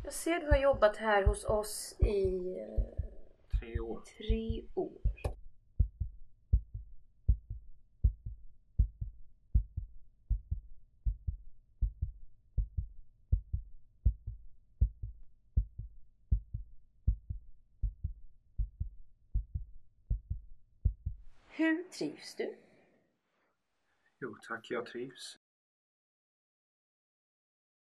Jag ser du har jobbat här hos oss i 3 år. 3 år. Hur trivs du? Jo tack, jag trivs.